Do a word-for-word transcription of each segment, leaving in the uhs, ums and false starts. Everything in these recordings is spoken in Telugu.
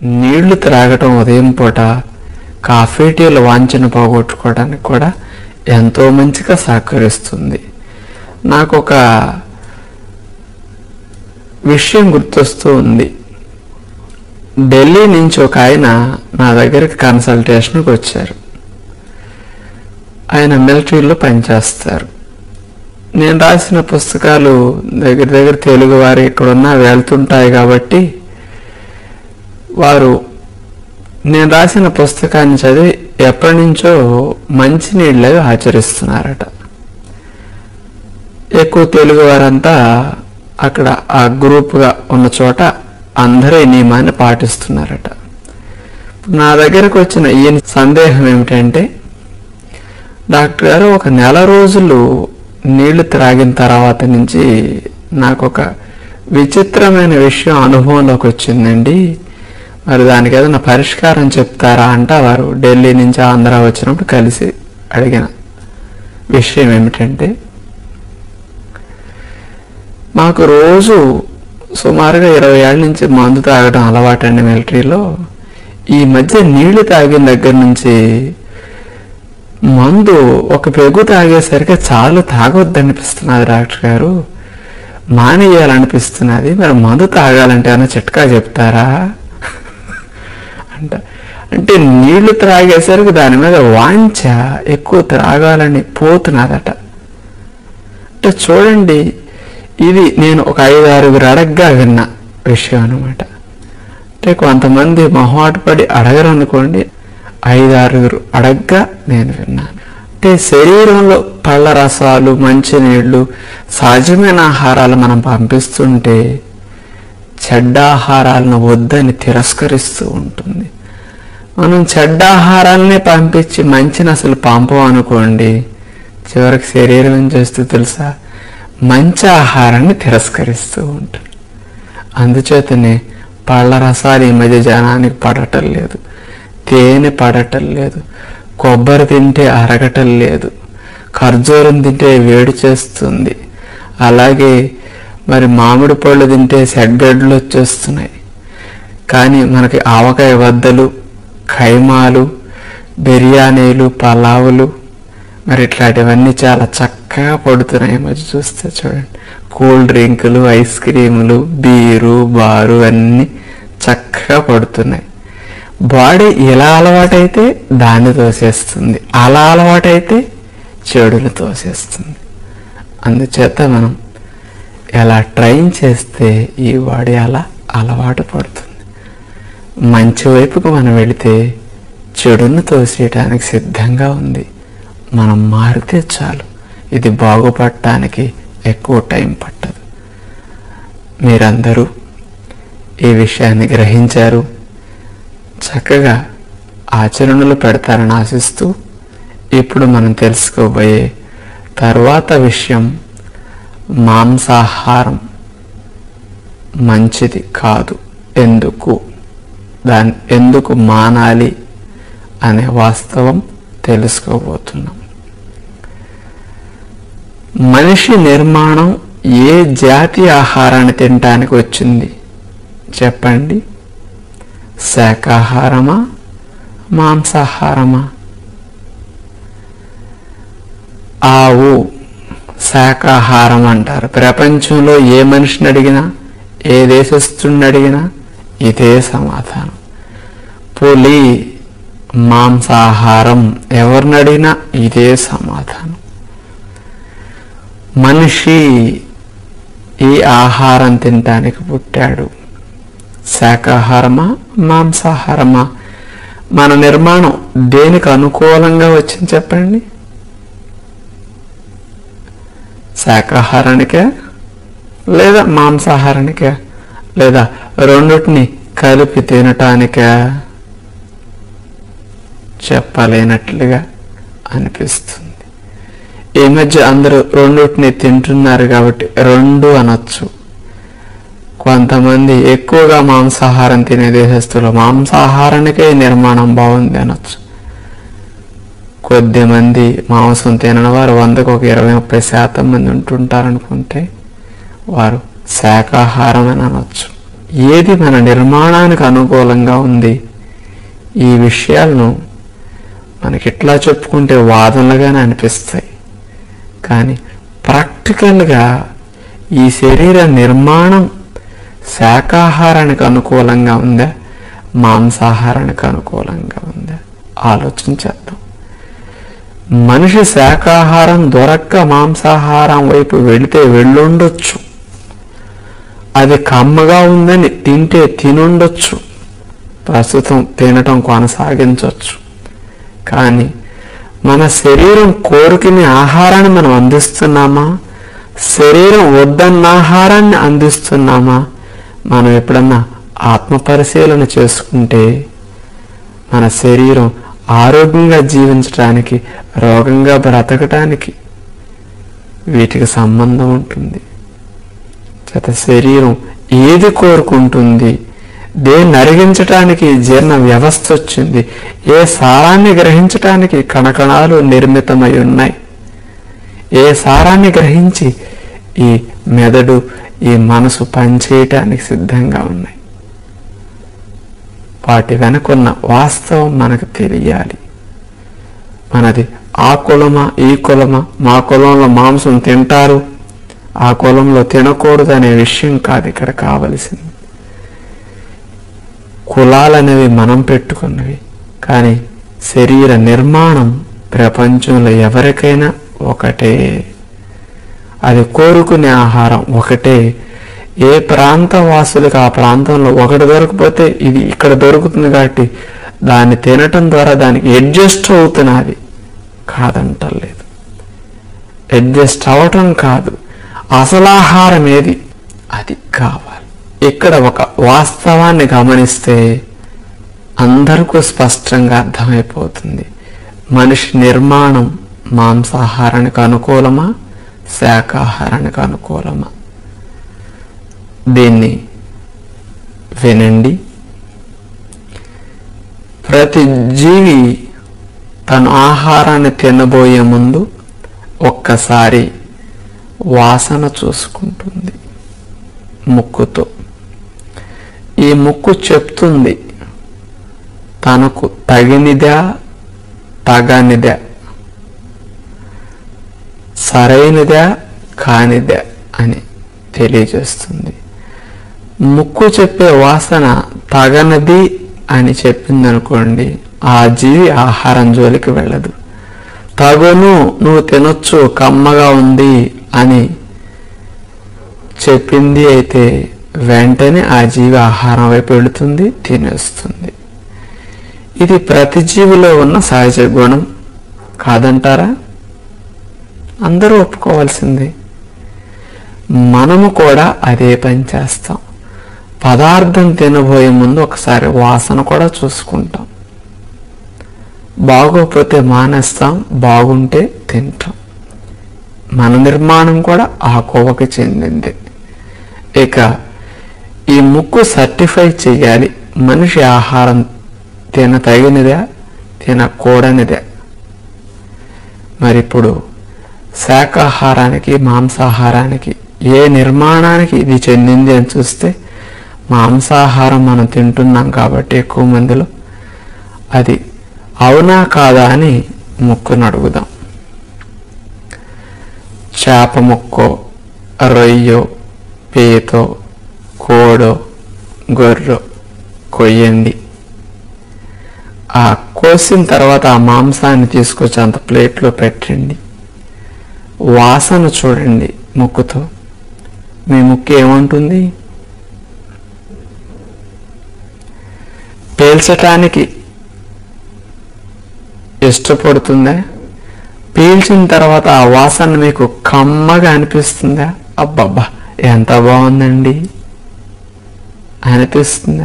నీళ్లు త్రాగటం ఉదయం పూట కాఫీ టీలు వాంఛను పోగొట్టుకోవడానికి కూడా ఎంతో మంచిగా సహకరిస్తుంది. నాకు ఒక విషయం గుర్తొస్తూ ఉంది. ఢిల్లీ నుంచి ఒక ఆయన నా దగ్గరికి కన్సల్టేషన్కి వచ్చారు. ఆయన మిలిటరీలో పనిచేస్తారు. నేను రాసిన పుస్తకాలు దగ్గర దగ్గర తెలుగు వారు ఇక్కడున్నా వెళ్తుంటాయి కాబట్టి వారు నేను రాసిన పుస్తకాన్ని చదివి ఎప్పటి నుంచో మంచినీళ్ళవి ఆచరిస్తున్నారట. ఎక్కువ తెలుగు వారంతా అక్కడ ఆ గ్రూప్గా ఉన్న చోట అందరూ ఈ నియమాన్ని పాటిస్తున్నారట. నా దగ్గరకు వచ్చిన ఈయన సందేహం ఏమిటంటే, డాక్టర్ గారు ఒక నెల రోజులు నీళ్లు త్రాగిన తర్వాత నుంచి నాకు ఒక విచిత్రమైన విషయం అనుభవంలోకి వచ్చిందండి, మరి దానికి ఏదైనా పరిష్కారం చెప్తారా అంట. వారు ఢిల్లీ నుంచి ఆంధ్ర వచ్చినప్పుడు కలిసి అడిగిన విషయం ఏమిటంటే, మాకు రోజు సుమారుగా ఇరవై ఏళ్ళ నుంచి మందు తాగడం అలవాటండి మిలిటరీలో. ఈ మధ్య నీళ్లు తాగిన దగ్గర నుంచి మందు ఒక పెగు తాగేసరికి చాలు తాగొద్దనిపిస్తున్నది డాక్టర్ గారు, మానేయాలనిపిస్తున్నది, మరి మందు తాగాలంటే ఏమైనా చిట్కా చెప్తారా అంట. అంటే నీళ్లు త్రాగేసరికి దాని మీద వాంఛ ఎక్కువ త్రాగాలని పోతున్నదట. అంటే చూడండి, ఇది నేను ఒక ఐదు ఆరుగురు అడగ్గా విన్న విషయం అనమాట. అంటే కొంతమంది మొహమాట పడి అడగరు అనుకోండి, ఐదు ఆరుగురు అడగ్గా నేను విన్నాను. అంటే శరీరంలో పళ్ళ రసాలు, మంచినీళ్ళు, సహజమైన ఆహారాలు మనం పంపిస్తుంటే చెడ్డ ఆహారాలను వద్దని తిరస్కరిస్తూ ఉంటుంది. మనం చెడ్డ ఆహారాలనే పంపించి మంచిని అసలు పంపం అనుకోండి, చివరికి శరీరం ఏం చేస్తూ తెలుసా, మంచి ఆహారాన్ని తిరస్కరిస్తూ ఉంటుంది. అందుచేతనే పళ్ళ రసాలు ఈ మధ్య జనానికి పడటం లేదు, తేనె పడటం లేదు, కొబ్బరి తింటే అరగటం లేదు, ఖర్జూరం తింటే వేడి చేస్తుంది, అలాగే మరి మామిడి పళ్ళు తింటే సెడ్బెడ్లు వచ్చేస్తున్నాయి. కానీ మనకి ఆవకాయ వద్దలు, ఖైమాలు, బిర్యానీలు, పలావులు మరి ఇట్లాంటివన్నీ చాలా చక్కగా పడుతున్నాయి. మధ్య చూస్తే చూడండి, కూల్ డ్రింకులు, ఐస్ క్రీములు, బీరు, బారు అన్నీ చక్కగా పడుతున్నాయి. బాడీ ఎలా అలవాటైతే దాన్ని తోసేస్తుంది, అలా అలవాటైతే చెడులు తోసేస్తుంది. అందుచేత మనం ఎలా ట్రైన్ చేస్తే ఈ బాడీ అలా అలవాటు పడుతుంది. మంచి వైపుకు మనం వెళితే చెడును తోసేయడానికి సిద్ధంగా ఉంది. మనం మారితే చాలు, ఇది బాగుపడటానికి ఎక్కువ టైం పట్టదు. మీరందరూ ఈ విషయాన్ని గ్రహించారు, చక్కగా ఆచరణలు పెడతారని ఆశిస్తూ ఇప్పుడు మనం తెలుసుకోబోయే తర్వాత విషయం, మాంసాహారం మంచిది కాదు, ఎందుకు దాన్ని ఎందుకు మానాలి అనే వాస్తవం తెలుసుకోబోతున్నాం. మనిషి నిర్మాణం ఏ జాతి ఆహారాన్ని తినటానికి వచ్చింది చెప్పండి? శాకాహారమా, మాంసాహారమా? ఆవు శాకాహారం అంటారు. ప్రపంచంలో ఏ మనిషిని అడిగినా, ఏ దేశస్తుని అడిగినా ఇదే సమాధానం. పులి మాంసాహారం, ఎవరిని అడిగినా ఇదే సమాధానం. మనిషి ఈ ఆహారం తినటానికి పుట్టాడు. శాకాహారమా, మాంసాహారమా? మన నిర్మాణం దేనికి అనుకూలంగా వచ్చింది చెప్పండి? శాకాహారానికే లేదా మాంసాహారానికే లేదా రెండుటిని కలిపి తినటానికే? చెప్పలేనట్లుగా అనిపిస్తుంది. ఈ మధ్య అందరూ రెండుటిని తింటున్నారు కాబట్టి రెండు అనొచ్చు. కొంతమంది ఎక్కువగా మాంసాహారం తినే దేశస్తులు మాంసాహారానికే నిర్మాణం బాగుంది అనొచ్చు. కొద్ది మంది మాంసం తినని వారు వందకు ఒక ఇరవై ముప్పై శాతం మంది ఉంటుంటారనుకుంటే వారు శాకాహారం అని అనొచ్చు. ఏది మన నిర్మాణానికి అనుకూలంగా ఉంది, ఈ విషయాలను మనకి ఇట్లా చెప్పుకుంటే వాదనలుగానే అనిపిస్తాయి. కానీ ప్రాక్టికల్గా ఈ శరీర నిర్మాణం శాకాహారానికి అనుకూలంగా ఉందా, మాంసాహారానికి అనుకూలంగా ఉందా ఆలోచించేద్దాం. మనిషి శాకాహారం దొరక్క మాంసాహారం వైపు వెళితే వెళ్ళుండొచ్చు, అది కమ్మగా ఉందని తింటే తినుండొచ్చు, ప్రస్తుతం తినటం కొనసాగించవచ్చు. కానీ మన శరీరం కోరుకునే ఆహారాన్ని మనం అందిస్తున్నామా, శరీరం వద్దన్న ఆహారాన్ని అందిస్తున్నామా? మనం ఎప్పుడన్నా ఆత్మ పరిశీలన చేసుకుంటే మన శరీరం ఆరోగ్యంగా జీవించడానికి, రోగంగా బ్రతకటానికి వీటికి సంబంధం ఉంటుంది. చేత శరీరం ఏది కోరుకుంటుంది, దేన్ని అరిగించటానికి జీర్ణ వ్యవస్థ వచ్చింది, ఏ సారాన్ని గ్రహించటానికి కణకణాలు నిర్మితమై ఉన్నాయి, ఏ సారాన్ని గ్రహించి ఈ మెదడు ఈ మనసు పనిచేయటానికి సిద్ధంగా ఉన్నాయి. వాటి వెనుకున్న వాస్తవం మనకు తెలియాలి. మనది ఆ కులమా ఈ కులమా, మా కులంలో మాంసం తింటారు, ఆ కులంలో తినకూడదు అనే విషయం కాదు ఇక్కడ కావలసింది. కులాలనేవి మనం పెట్టుకున్నవి, కానీ శరీర నిర్మాణం ప్రపంచంలో ఎవరికైనా ఒకటే, అది కోరుకునే ఆహారం ఒకటే. ఏ ప్రాంత వాసులకు ఆ ప్రాంతంలో ఒకటి దొరకపోతే ఇది ఇక్కడ దొరుకుతుంది కాబట్టి దాన్ని తినటం ద్వారా దానికి అడ్జస్ట్ అవుతున్నది కాదంటలేదు. అడ్జస్ట్ అవటం కాదు, అసలు ఆహారం ఏది అది కావాలి. ఇక్కడ ఒక వాస్తవాన్ని గమనిస్తే అందరికీ స్పష్టంగా అర్థమైపోతుంది. మనిషి నిర్మాణం మాంసాహారానికి అనుకూలమా, శాకాహారానికి అనుకూలమా? దీన్ని వినండి. ప్రతి జీవి తన ఆహారాన్ని తినబోయే ముందు ఒక్కసారి వాసన చూసుకుంటుంది ముక్కుతో. ఈ ముక్కు చెప్తుంది తనకు తగినిదా తగనిదా, సరైనదా కానిదా అని తెలియజేస్తుంది. ముక్కు చెప్పే వాసన తగనది అని చెప్పిందనుకోండి, ఆ జీవి ఆహారం జోలికి వెళ్ళదు. తగును, నువ్వు తినొచ్చు, కమ్మగా ఉంది అని చెప్పింది అయితే వెంటనే ఆ జీవి ఆహారం వైపు వెళుతుంది, తినేస్తుంది. ఇది ప్రతి జీవిలో ఉన్న సహజ గుణం కాదంటారా? అందరూ ఒప్పుకోవాల్సిందే. మనము కూడా అదే పని చేస్తాం. పదార్థం తినబోయే ముందు ఒకసారి వాసన కూడా చూసుకుంటాం. బాగోకపోతే మానేస్తాం, బాగుంటే తింటాం. మన నిర్మాణం కూడా ఆ కోవకి చెందింది. ఇక ఈ ముక్కు సర్టిఫై చేయాలి మనిషి ఆహారం తిన తగినదా తినకూడనిదే. మరి ఇప్పుడు శాకాహారానికి మాంసాహారానికి ఏ నిర్మాణానికి ఇది చెందింది అని చూస్తే, మాంసాహారం మనం తింటున్నాం కాబట్టి ఎక్కువ మందిలో అది అవునా కాదా అని ముక్కును అడుగుదాం. చేప ముక్కో, రొయ్యో, పీతో, కోడో, గొర్రె కొయ్యండి. ఆ కోసిన తర్వాత ఆ మాంసాన్ని తీసుకొచ్చి అంత ప్లేట్లో పెట్టండి. వాసన చూడండి ముక్కుతో. మీ ముక్కు ఏమంటుంది? పీల్చటానికి ఇష్టపడుతుందా? పీల్చిన తర్వాత ఆ వాసన మీకు కమ్మగా అనిపిస్తుందా? అబ్బబ్బా ఎంత బాగుందండి అనిపిస్తుందా?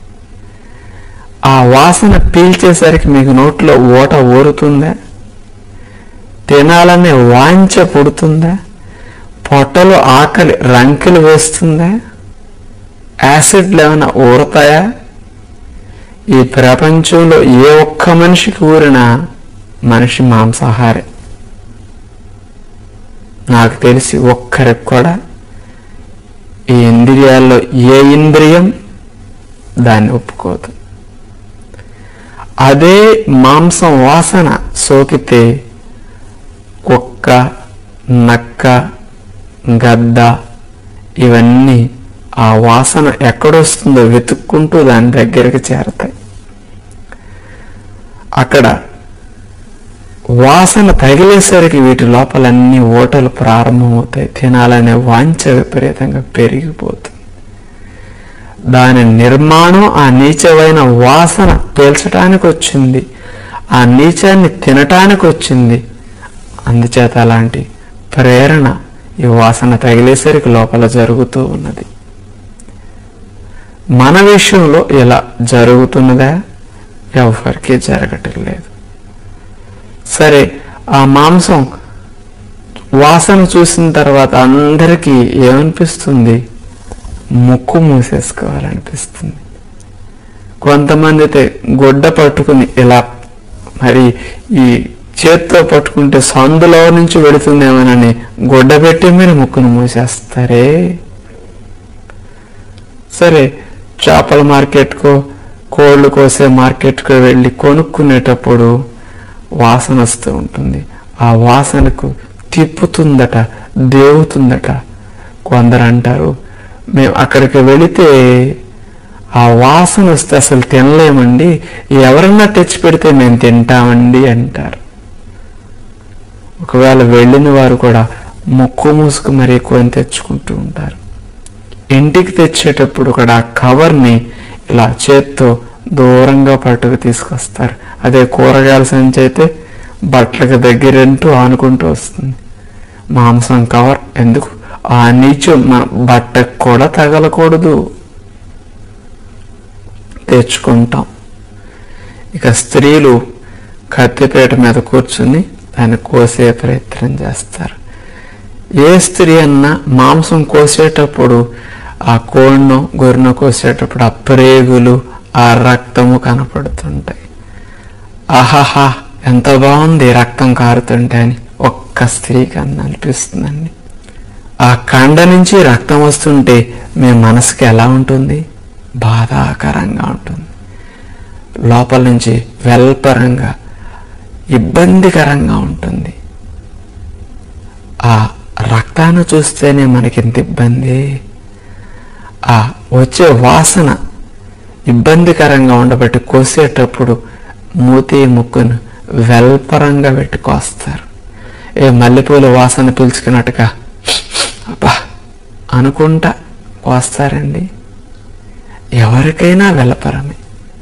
ఆ వాసన పీల్చేసరికి మీకు నోట్లో ఓట ఊరుతుందా? తినాలనే వాంఛ పుడుతుందా? పొట్టలో ఆకలి రంకెలు వేస్తుందా? యాసిడ్లు ఏమైనా ఊరతాయా? ఈ ప్రపంచంలో ఏ ఒక్క మనిషికి ఊరినా మనిషి మాంసాహారే. నాకు తెలిసి ఒక్కరికి కూడా ఈ ఇంద్రియాల్లో ఏ ఇంద్రియం దాన్ని ఒప్పుకోదు. అదే మాంసం వాసన సోకితే కుక్క, నక్క, గద్ద ఇవన్నీ ఆ వాసన ఎక్కడొస్తుందో వెతుక్కుంటూ దాని దగ్గరికి చేరతాయి. అక్కడ వాసన తగిలేసరికి వీటి లోపలన్నీ ఓటలు ప్రారంభమవుతాయి. తినాలనే వాంఛ విపరీతంగా పెరిగిపోతుంది. దాని నిర్మాణం ఆ నీచమైన వాసన పీల్చడానికి వచ్చింది, ఆ నీచాన్ని తినటానికి వచ్చింది. అందుచేత అలాంటి ప్రేరణ ఈ వాసన తగిలేసరికి లోపల జరుగుతూ ఉన్నది. మన విషయంలో ఇలా జరుగుతున్నదా? ఎవరికీ జరగటం లేదు. సరే, ఆ మాంసం వాసన చూసిన తర్వాత అందరికీ ఏమనిపిస్తుంది? ముక్కు మూసేసుకోవాలనిపిస్తుంది. కొంతమంది అయితే గుడ్డ పట్టుకుని ఇలా, మరి ఈ చేత్తో పట్టుకుంటే సందులో నుంచి వెళుతుందేమోనని గుడ్డ పెట్టి మీరు ముక్కును మూసేస్తారే. సరే, చేపల మార్కెట్కో కోళ్ళు కోసే మార్కెట్కో వెళ్ళి కొనుక్కునేటప్పుడు వాసన వస్తూ ఉంటుంది. ఆ వాసనకు తిప్పుతుందట, దేవుతుందట. కొందరు అంటారు, మేము అక్కడికి వెళితే ఆ వాసన వస్తే అసలు తినలేమండి, ఎవరన్నా తెచ్చి పెడితే మేము తింటామండి అంటారు. ఒకవేళ వెళ్ళిన వారు కూడా ముక్కు మూసుకు మరీ కొని తెచ్చుకుంటూ ఉంటారు. ఇంటికి తెచ్చేటప్పుడు కూడా ఆ కవర్ని ఇలా చేత్తో దూరంగా పట్టుకు తీసుకొస్తారు. అదే కూరగాయల సంచి అయితే బట్టలకు దగ్గరంటూ ఆనుకుంటూ వస్తుంది. మాంసం కవర్ ఎందుకు? ఆ నీచు మన బట్టకు కూడా తగలకూడదు. తెచ్చుకుంటాం. ఇక స్త్రీలు కత్తిపేట మీద కూర్చుని దాన్ని కోసే ప్రయత్నం చేస్తారు. ఏ స్త్రీ అన్నా మాంసం కోసేటప్పుడు ఆ కోడినో గొర్రెనో కోసేటప్పుడు ఆ ప్రేగులు, ఆ రక్తము కనపడుతుంటాయి. ఆహాహా, ఎంత బాగుంది రక్తం కారుతుంటే అని ఒక్క స్త్రీకి అన్న అనిపిస్తుందండి. ఆ కండ నుంచి రక్తం వస్తుంటే మీ మనసుకి ఎలా ఉంటుంది? బాధాకరంగా ఉంటుంది. లోపల నుంచి వెల్పరంగా, ఇబ్బందికరంగా ఉంటుంది. ఆ రక్తాన్ని చూస్తేనే మనకి ఎంత ఇబ్బంది. ఆ వచ్చే వాసన ఇబ్బందికరంగా ఉండబట్టి కోసేటప్పుడు మూతి ముక్కును వెల్పరంగా పెట్టి కోస్తారు. ఏ మల్లెపూల వాసన పీల్చుకున్నట్టుగా అబ్బా అనుకుంటా కోస్తారండి. ఎవరికైనా వెల్పరమే.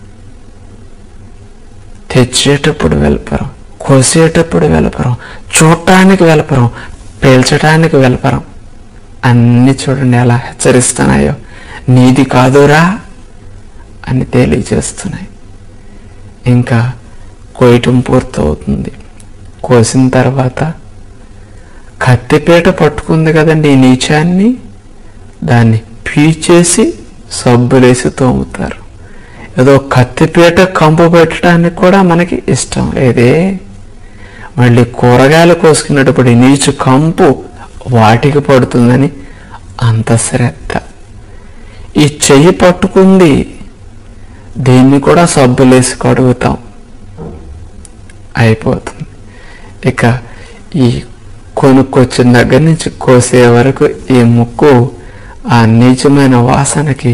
తెచ్చేటప్పుడు వెల్పరం, కోసేటప్పుడు వెల్పరం, చూడటానికి వెల్పరం, పీల్చడానికి వెల్పరం. అన్నీ చూడండి ఎలా హెచ్చరిస్తున్నాయో. నీది కాదురా అని తెలియజేస్తున్నాయి. ఇంకా కోయటం పూర్తవుతుంది. కోసిన తర్వాత కత్తిపీట పట్టుకుంది కదండి ఈ నీచాన్ని, దాన్ని పీచేసి సబ్బులేసి తోముతారు. ఏదో కత్తిపీట కంపు పెట్టడానికి కూడా మనకి ఇష్టం లేదే. మళ్ళీ కూరగాయలు కోసుకునేటప్పుడు నీచు కంపు వాటికి పడుతుందని అంత శ్రద్ధ. ఈ చెయ్యి పట్టుకుంది, దీన్ని కూడా సబ్బులేసి కడుగుతాం, అయిపోతుంది. ఇక ఈ కొనుక్కొచ్చిన దగ్గర నుంచి కోసే వరకు ఈ ముక్కు ఆ నీచమైన వాసనకి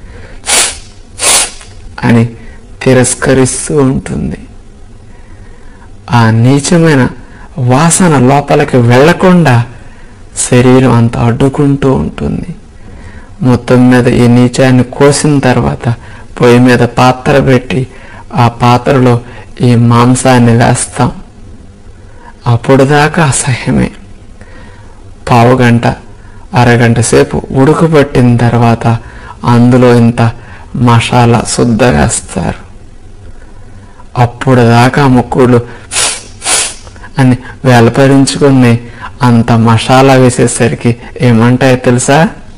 అని తిరస్కరిస్తూ ఉంటుంది. ఆ నీచమైన వాసన లోపలికి వెళ్లకుండా శరీరం అంతా అడ్డుకుంటూ ఉంటుంది. మొత్తం మీద ఈ నీచాన్ని కోసిన తర్వాత పొయ్యి మీద పాత్ర పెట్టి ఆ పాత్రలో ఈ మాంసాన్ని వేస్తాం. అప్పుడు దాకా అసహ్యమే. పావు గంట అరగంట సేపు ఉడకబట్టిన తర్వాత అందులో ఇంత మసాలా శుద్ధ వేస్తారు. అప్పుడు దాకా ముక్కులు అని వెలపరించుకుని అంత మసాలా వేసేసరికి ఏమంటాయో తెలుసా?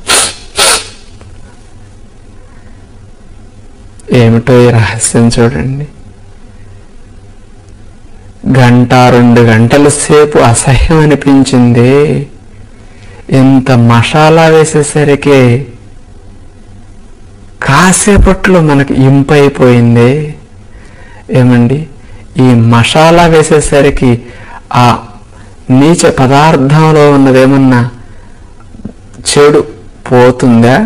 ఏమిటో ఈ రహస్యం చూడండి. గంట రెండు గంటల సేపు అసహ్యం అనిపించింది. ఇంత మసాలా వేసేసరికి కాసేపట్లో మనకు ఇంపైపోయిందే. ఏమండి, ఈ మసాలా వేసేసరికి ఆ నీచ పదార్థంలో ఉన్నదేమన్నా చెడు పోతుందా?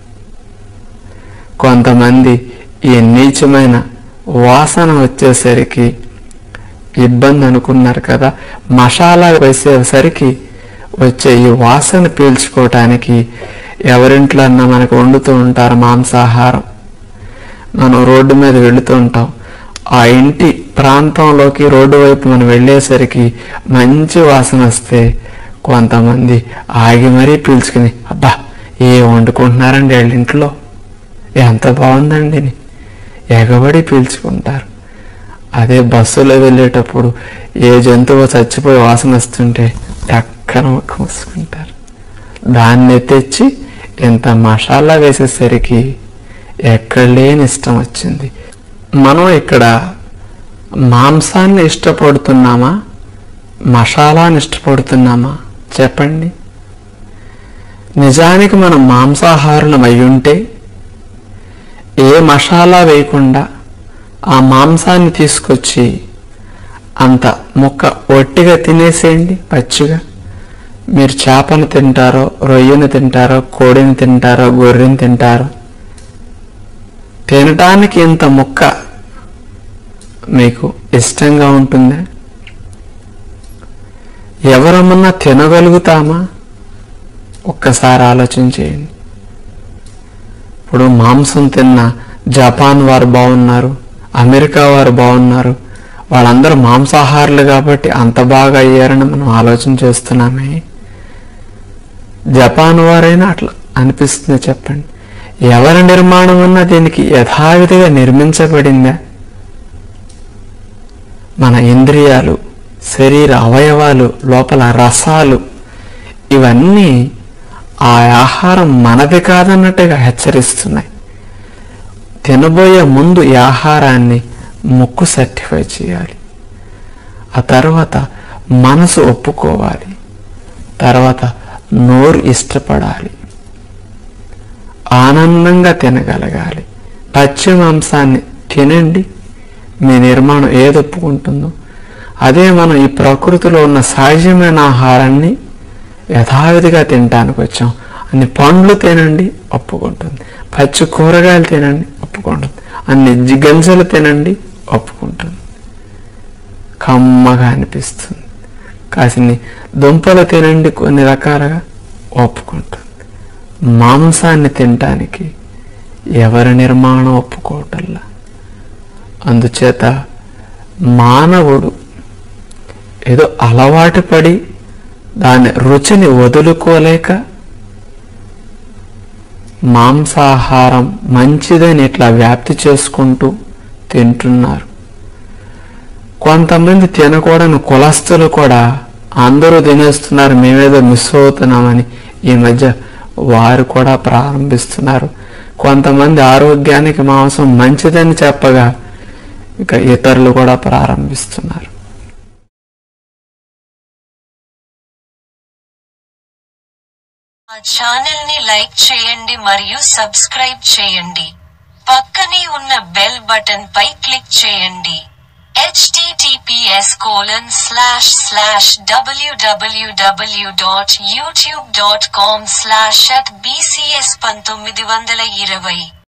కొంతమంది ఈ నీచమైన వాసన వచ్చేసరికి ఇబ్బంది అనుకున్నారు కదా. మసాలా వేసేసరికి వచ్చే ఈ వాసన పీల్చుకోవటానికి ఎవరింట్లో అన్నా మనకు వండుతూ ఉంటారు మాంసాహారం. మనం రోడ్డు మీద వెళుతూ ఉంటాం. ఆ ఇంటి ప్రాంతంలోకి రోడ్డు వైపు మనం వెళ్ళేసరికి మంచి వాసన వస్తే కొంతమంది ఆగి మరీ పీల్చుకుని, అబ్బా ఏ వండుకుంటున్నారండి వాళ్ళ ఇంట్లో, ఎంత బాగుందండి అని ఎగబడి పీల్చుకుంటారు. అదే బస్సులో వెళ్ళేటప్పుడు ఏ జంతువు చచ్చిపోయి వాసన వస్తుంటే టక్కన మూసుకుంటారు. దాన్ని తెచ్చి ఇంత మసాలా వేసేసరికి ఎక్కడ లేని ఇష్టం వచ్చింది. మనం ఇక్కడ మాంసాన్ని ఇష్టపడుతున్నామా, మసాలాని ఇష్టపడుతున్నామా చెప్పండి. నిజానికి మనం మాంసాహారులం అయి ఉంటే ఏ మసాలా వేయకుండా ఆ మాంసాన్ని తీసుకొచ్చి అంత ముక్క ఒట్టిగా తినేసేయండి పచ్చిగా. మీరు చేపను తింటారో, రొయ్యను తింటారో, కోడిని తింటారో, గొర్రెని తింటారో, తినటానికి ఇంత ముక్క మీకు ఇష్టంగా ఉంటుందా? ఎవరమన్నా తినగలుగుతామా? ఒక్కసారి ఆలోచన చేయండి. ఇప్పుడు మాంసం తిన్న జపాన్ వారు బాగున్నారు, అమెరికా వారు బాగున్నారు, వాళ్ళందరూ మాంసాహారులు కాబట్టి అంత బాగా అయ్యారని మనం ఆలోచన చేస్తున్నామే. జపాన్ వారైనా అట్లా అనిపిస్తుంది చెప్పండి. ఎవరి నిర్మాణం అన్నా దీనికి యథావిధిగా నిర్మించబడిందా? మన ఇంద్రియాలు, శరీర అవయవాలు, లోపల రసాలు, ఇవన్నీ ఆ ఆహారం మనది కాదన్నట్టుగా హెచ్చరిస్తున్నాయి. తినబోయే ముందు ఈ ఆహారాన్ని ముక్కు సర్టిఫై చేయాలి, ఆ తర్వాత మనసు ఒప్పుకోవాలి, తర్వాత నోరు ఇష్టపడాలి, ఆనందంగా తినగలగాలి. పచ్చి మాంసాన్ని తినండి, మీ నిర్మాణం ఏది ఒప్పుకుంటుందో అదే. మనం ఈ ప్రకృతిలో ఉన్న సహజమైన ఆహారాన్ని యథావిధిగా తినడానికి వచ్చాం. అన్ని పండ్లు తినండి ఒప్పుకుంటుంది, పచ్చి కూరగాయలు తినండి ఒప్పుకుంటుంది, అన్ని జిగంజలు తినండి ఒప్పుకుంటుంది, కమ్మగా అనిపిస్తుంది. కాసిని దుంపలు తినండి కొన్ని రకాలుగా ఒప్పుకుంటుంది. మాంసాన్ని తినటానికి ఎవరి నిర్మాణం ఒప్పుకోవటల్లా. అందుచేత మానవుడు ఏదో అలవాటు పడి దాని రుచిని వదులుకోలేక మాంసాహారం మంచిదని ఇట్లా వ్యాప్తి చేసుకుంటూ తింటున్నారు. కొంతమంది తినకూడని కులస్తులు కూడా అందరూ తినేస్తున్నారు, మేమేదో మిస్ అవుతున్నామని ఈ మధ్య వారు కూడా ప్రారంభిస్తున్నారు. కొంతమంది ఆరోగ్యానికి మాంసం మంచిదని చెప్పగా ఇక ఇతరులు కూడా ప్రారంభిస్తున్నారు. మా ఛానల్ ని లైక్ చేయండి మరియు సబ్స్క్రైబ్ చేయండి. పక్కనే ఉన్న బెల్ బటన్ పై క్లిక్ చేయండి. https colon slash slash www dot youtube dot com slash at bcs పంతొమ్మిది వందల ఇరవై